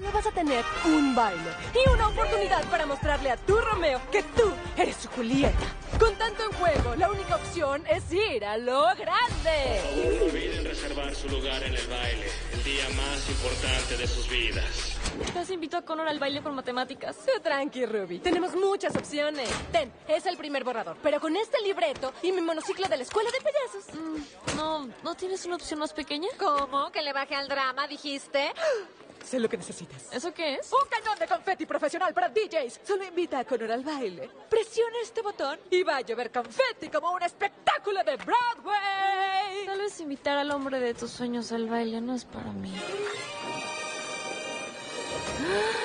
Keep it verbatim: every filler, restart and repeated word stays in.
donde vas a tener un baile y una oportunidad para mostrarle a tu Romeo que tú eres su Julieta. Con tanto en juego, la única opción es ir a lo grande. Por favor, no olviden reservar su lugar en el baile, el día más importante de sus vidas. Casi invito a Connor al baile por matemáticas. Tú tranqui, Ruby. Tenemos muchas opciones. Ten, es el primer borrador. Pero con este libreto y mi monociclo de la escuela de payasos. Mm, no, ¿no tienes una opción más pequeña? ¿Cómo? ¿Que le baje al drama, dijiste? Sé lo que necesitas. ¿Eso qué es? Un cañón de confeti profesional para D Js. Solo invita a Connor al baile. Presiona este botón y va a llover confeti como un espectáculo de Broadway. Tal vez invitar al hombre de tus sueños al baile no es para mí.